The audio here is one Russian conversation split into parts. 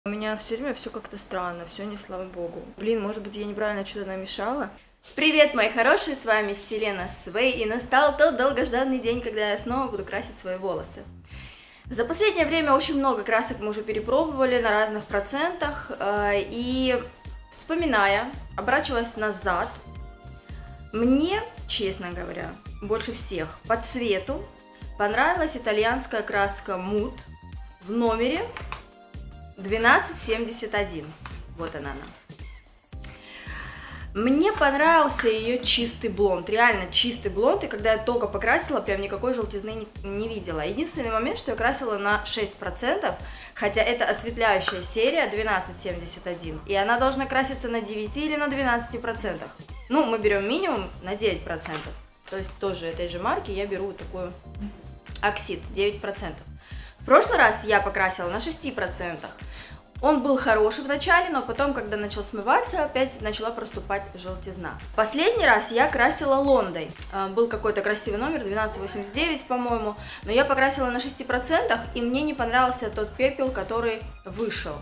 У меня все время все как-то странно, все не слава богу. Блин, может быть, я неправильно что-то намешала? Привет, мои хорошие, с вами Селена Свей, и настал тот долгожданный день, когда я снова буду красить свои волосы. За последнее время очень много красок мы уже перепробовали на разных процентах, и вспоминая, оборачиваясь назад, мне, честно говоря, больше всех по цвету понравилась итальянская краска Mood в номере 1271. Вот она. Мне понравился ее чистый блонд, реально чистый блонд, и когда я только покрасила, прям никакой желтизны не видела. Единственный момент, что я красила на 6%, хотя это осветляющая серия 1271, и она должна краситься на 9 или на 12%. Ну, мы берем минимум на 9%, то есть тоже этой же марки я беру такую оксид 9%. В прошлый раз я покрасила на 6%. Он был хороший в начале, но потом, когда начал смываться, опять начала проступать желтизна. Последний раз я красила Лондой. Был какой-то красивый номер, 1289, по-моему, но я покрасила на 6%, и мне не понравился тот пепел, который вышел.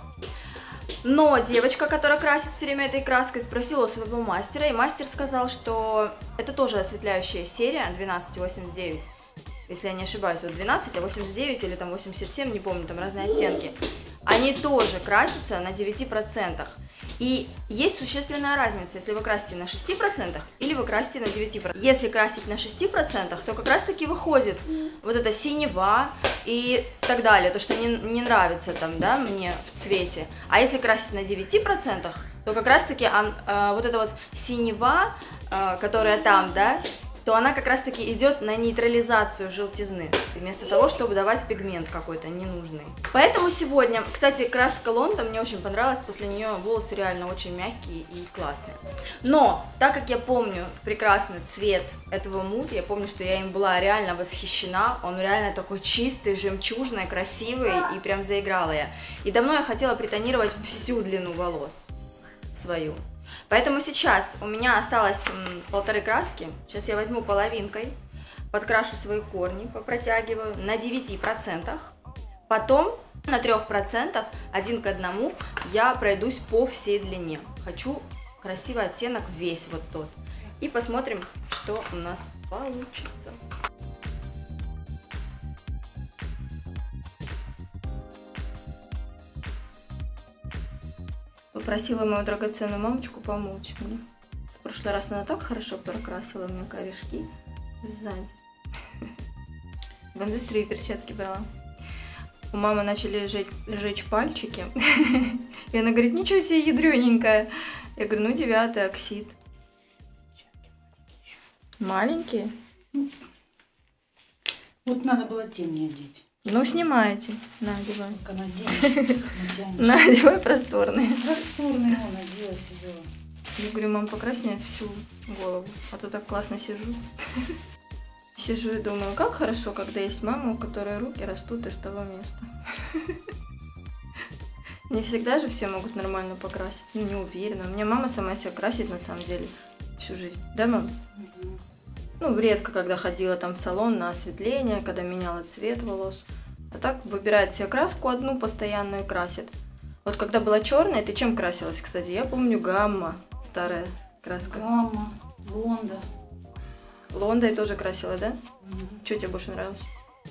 Но девочка, которая красит все время этой краской, спросила у своего мастера, и мастер сказал, что это тоже осветляющая серия 1289. Если я не ошибаюсь, вот 12, а 89 или там 87, не помню, там разные оттенки. Они тоже красятся на 9%. И есть существенная разница, если вы красите на 6% или вы красите на 9%. Если красить на 6%, то как раз таки выходит вот эта синева и так далее, то, что не нравится там, да, мне в цвете. А если красить на 9%, то как раз таки вот эта вот синева, которая там, да, то она как раз таки идет на нейтрализацию желтизны, вместо того, чтобы давать пигмент какой-то ненужный. Поэтому сегодня, кстати, краска Лонда мне очень понравилась, после нее волосы реально очень мягкие и классные. Но, так как я помню прекрасный цвет этого Mood, я помню, что я им была реально восхищена, он реально такой чистый, жемчужный, красивый, и прям заиграла я. И давно я хотела притонировать всю длину волос свою. Поэтому сейчас у меня осталось 1,5 краски. Сейчас я возьму половинкой, подкрашу свои корни, попротягиваю на 9%. Потом на 3%, 1 к 1, я пройдусь по всей длине. Хочу красивый оттенок весь вот тот. И посмотрим, что у нас получится. Попросила мою драгоценную мамочку помочь мне. В прошлый раз она так хорошо прокрасила мне корешки сзади. В индустрии перчатки брала. У мамы начали жечь пальчики. И она говорит, ничего себе, ядрененькая. Я говорю, ну 9-й оксид. Маленькие? Вот надо было темнее одеть. Ну, снимайте. На, одевай. На, одевай просторные. Просторные, он одела, сидела. Я говорю, мам, покрась мне всю голову, а то так классно сижу. Сижу и думаю, как хорошо, когда есть мама, у которой руки растут из того места. Не всегда же все могут нормально покрасить, ну, не уверена. У меня мама сама себя красит, на самом деле, всю жизнь. Да, мам? Ну, редко, когда ходила там в салон на осветление, когда меняла цвет волос. А так выбирает себе краску одну постоянную и красит. Вот когда была черная, ты чем красилась, кстати? Я помню гамма, старая краска. Гамма, Лонда. Лондой тоже красила, да? Что тебе больше нравилось?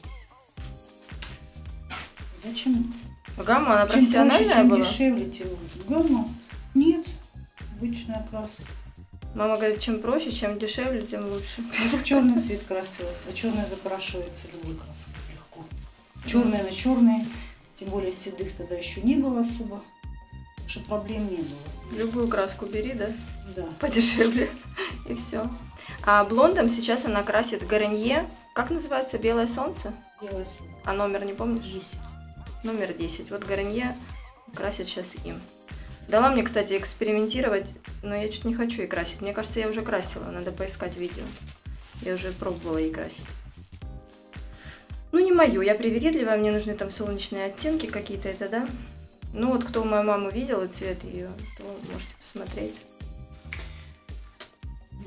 Зачем? Гамма, она профессиональная была? Чем дешевле, тем лучше. Гамма? Нет, обычная краска. Мама говорит, чем проще, чем дешевле, тем лучше. Может, черный цвет красилась, а черная запрашивается любой краской легко. Черные на черные, тем более седых тогда еще не было особо, потому что проблем не было. Любую краску бери, да? Да. Подешевле, и все. А блондом сейчас она красит Гарнье. Как называется? Белое солнце? Белое солнце. А номер не помнишь? 10. Номер 10. Вот Гарнье красит сейчас им. Дала мне, кстати, экспериментировать, но я что-то не хочу ей красить. Мне кажется, я уже красила, надо поискать видео. Я уже пробовала ей красить. Ну, не мое, я привередливая, мне нужны там солнечные оттенки какие-то, это да. Ну, вот кто мою маму видел и цвет ее, то можете посмотреть. Да,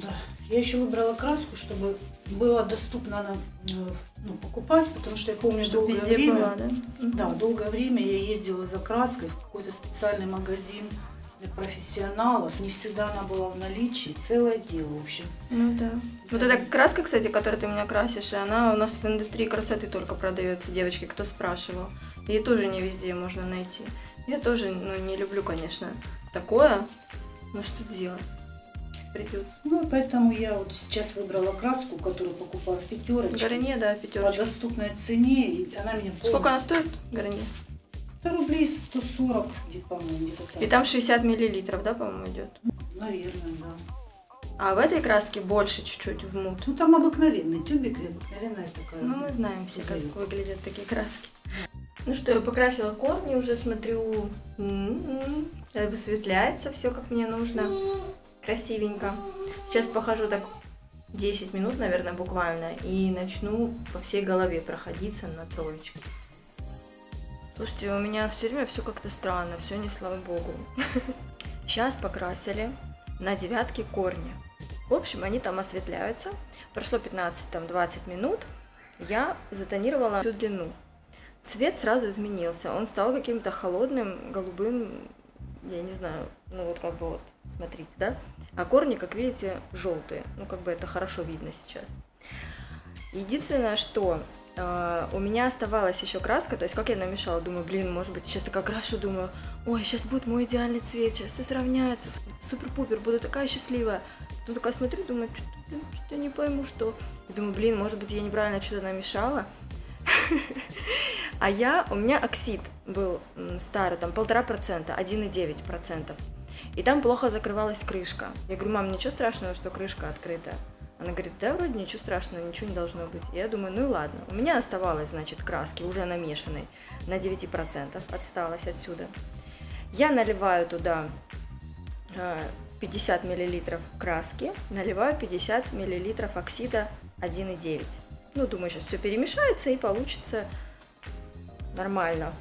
Я еще выбрала краску, чтобы было доступно она, покупать, потому что я помню, Чтобы долгое везде время, была, да? да, долгое время я ездила за краской в какой-то специальный магазин для профессионалов. Не всегда она была в наличии, целое дело, в общем. Ну да. Вот эта краска, кстати, которой ты меня красишь, она у нас в индустрии красоты только продается, девочки, кто спрашивал. Ее тоже не везде можно найти. Я тоже, не люблю, конечно, такое, но что делать? Придется. Ну, поэтому я вот сейчас выбрала краску, которую покупаю в пятерочке. Гарнье, да, По пятерочка. доступной цене, и она меня полностью... Сколько она стоит, Гарнье? 100 рублей 140, где-то, по-моему, где-то так. И там 60 миллилитров, да, по-моему, идет? Наверное, да. А в этой краске больше чуть-чуть в мут. Ну, там обыкновенный тюбик и обыкновенная такая. Ну, мы знаем все, как узелок. выглядят такие краски. Ну что, я покрасила корни, уже смотрю, высветляется все, как мне нужно. Красивенько. Сейчас похожу так 10 минут, наверное, буквально, и начну по всей голове проходиться на троечке. Слушайте, у меня все время все как-то странно, все не слава богу. Сейчас покрасили на девятке корни. В общем, они там осветляются. Прошло 15-20 минут, я затонировала всю длину. Цвет сразу изменился, он стал каким-то холодным, голубым, я не знаю, смотрите, да? А корни, как видите, желтые, это хорошо видно сейчас. Единственное, что у меня оставалась еще краска, то есть как я намешала, думаю, может быть, сейчас такая крашу, думаю, ой, сейчас будет мой идеальный цвет, сейчас все сравняется, супер-пупер, буду такая счастливая. Потом такая смотрю, думаю, что-то не пойму, что. И думаю, может быть, я неправильно что-то намешала. А у меня оксид был старый, там 1,5%, 1,9%. И там плохо закрывалась крышка. Я говорю, мам, ничего страшного, что крышка открыта? Она говорит, да, вроде ничего страшного, ничего не должно быть. Я думаю, ну и ладно. У меня оставалось, краски уже намешанной, на 9% осталось отсюда. Я наливаю туда 50 мл краски, наливаю 50 мл оксида 1,9. Думаю, сейчас все перемешается и получится нормально.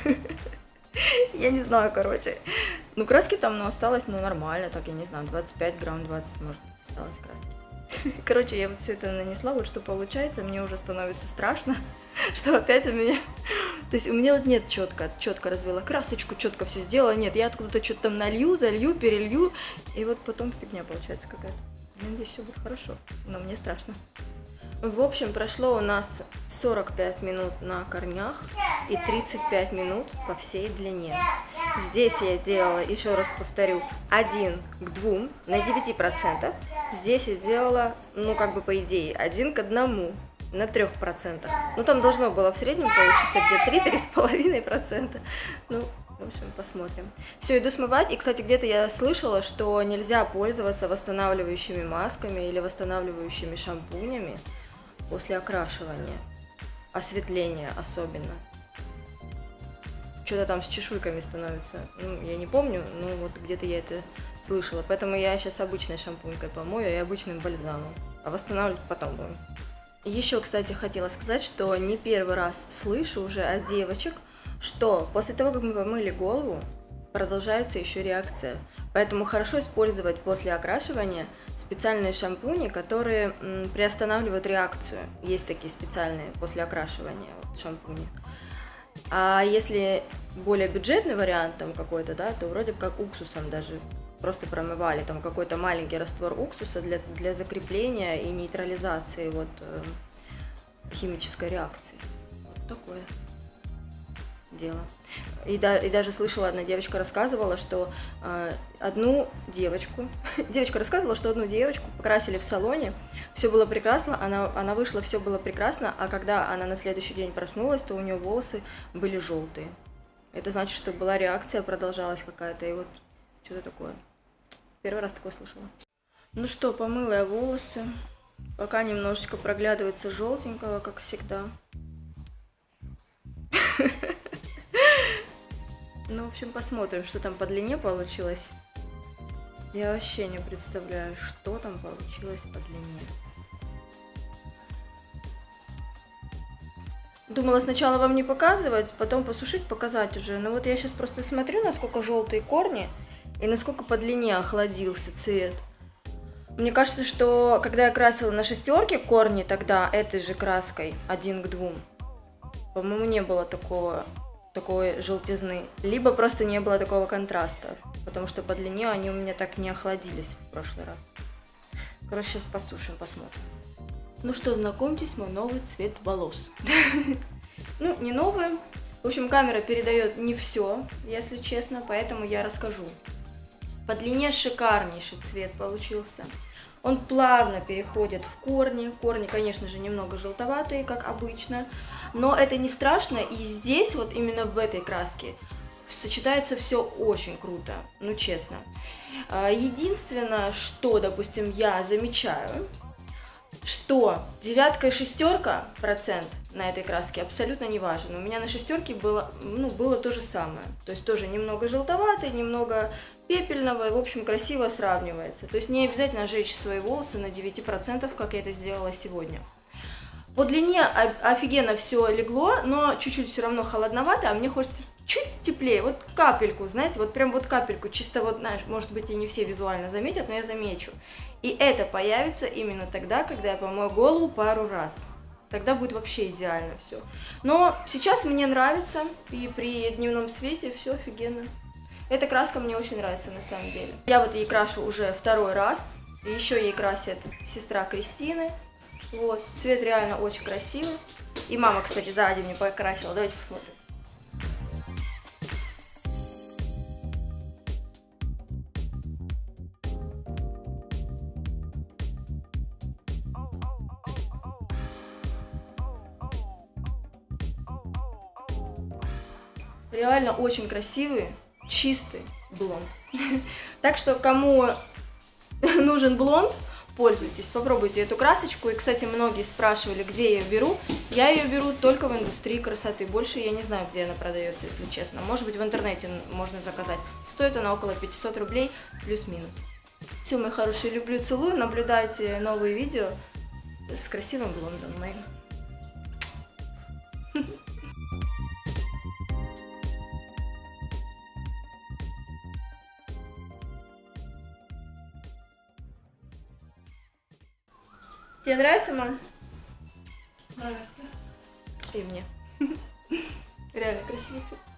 Я не знаю, краски там, осталось, нормально, так, я не знаю, 25 грамм, 20, может быть, осталось краски. Я вот все это нанесла, вот что получается, мне уже становится страшно, что опять у меня... То есть у меня вот нет четко развела красочку, четко все сделала, нет, я откуда-то что-то там налью, залью, перелью, и вот потом фигня получается какая-то. Я надеюсь, все будет хорошо, но мне страшно. В общем, прошло у нас 45 минут на корнях и 35 минут по всей длине. Здесь я делала, еще раз повторю, 1 к 2 на 9%. Здесь я делала, по идее, 1 к 1 на 3%. Там должно было в среднем получиться где-то 3-3,5%. В общем, посмотрим. Все, иду смывать. И, кстати, где-то я слышала, что нельзя пользоваться восстанавливающими масками или восстанавливающими шампунями после окрашивания, осветления особенно. Что-то там с чешуйками становится. Я не помню, но вот где-то я это слышала. Поэтому я сейчас обычной шампунькой помою и обычным бальзамом. А восстанавливать потом будем. Еще, кстати, хотела сказать, что не первый раз слышу уже от девочек, что после того, как мы помыли голову, продолжается еще реакция. Поэтому хорошо использовать после окрашивания специальные шампуни, которые приостанавливают реакцию. Есть такие специальные после окрашивания шампуни. А если более бюджетный вариант там какой-то, да, то вроде как уксусом даже просто промывали, там какой-то маленький раствор уксуса для закрепления и нейтрализации химической реакции. Вот такое дело. И даже слышала, одна девочка рассказывала, что девочка рассказывала, что одну девочку покрасили в салоне, все было прекрасно, она вышла, все было прекрасно, а когда она на следующий день проснулась, то у нее волосы были желтые. Это значит, что была реакция, продолжалась какая-то, и вот что-то такое. Первый раз такое слышала. Ну что, помыла я волосы, пока немножечко проглядывается желтенького, как всегда. Ну, в общем, посмотрим, что там по длине получилось. Я вообще не представляю, что там получилось по длине. Думала сначала вам не показывать, потом посушить, показать уже. Но вот я сейчас просто смотрю, насколько желтые корни и насколько по длине охладился цвет. Мне кажется, что когда я красила на шестерке корни тогда этой же краской 1:2, по-моему, не было такой желтизны. Либо просто не было такого контраста, потому что по длине они у меня так не охладились в прошлый раз. Короче, сейчас посушим, посмотрим. Ну что, знакомьтесь, мой новый цвет волос. Ну, не новый. В общем, камера передает не все, если честно, поэтому я расскажу. По длине шикарнейший цвет получился. Он плавно переходит в корни. Корни, конечно же, немного желтоватые, как обычно, но это не страшно. И здесь, вот именно в этой краске, сочетается все очень круто, ну честно. Единственное, что, допустим, я замечаю, что девятка и шестерка процент на этой краске абсолютно не важен. У меня на шестерке было то же самое. То есть тоже немного желтоватый, немного пепельного, и, в общем, красиво сравнивается. То есть не обязательно жечь свои волосы на 9%, как я это сделала сегодня. По длине офигенно все легло, но чуть-чуть все равно холодновато, а мне хочется чуть теплее, вот капельку, знаете, вот прям вот капельку, чисто вот, знаешь, может быть, и не все визуально заметят, но я замечу. И это появится именно тогда, когда я помою голову пару раз. Тогда будет вообще идеально все. Но сейчас мне нравится, и при дневном свете все офигенно. Эта краска мне очень нравится на самом деле. Я вот ей крашу уже второй раз, и еще ей красит сестра Кристины. Вот, цвет реально очень красивый. И мама, кстати, сзади мне покрасила. Давайте посмотрим. Реально очень красивый, чистый блонд. Так что, кому нужен блонд, пользуйтесь, попробуйте эту красочку. И, кстати, многие спрашивали, где я ее беру. Я ее беру только в индустрии красоты. Больше я не знаю, где она продается, если честно. Может быть, в интернете можно заказать. Стоит она около 500 рублей, плюс-минус. Все, мои хорошие, люблю, целую. Наблюдайте новые видео с красивым блондом моим. Тебе нравится, мам? Нравится. И мне. Реально красиво.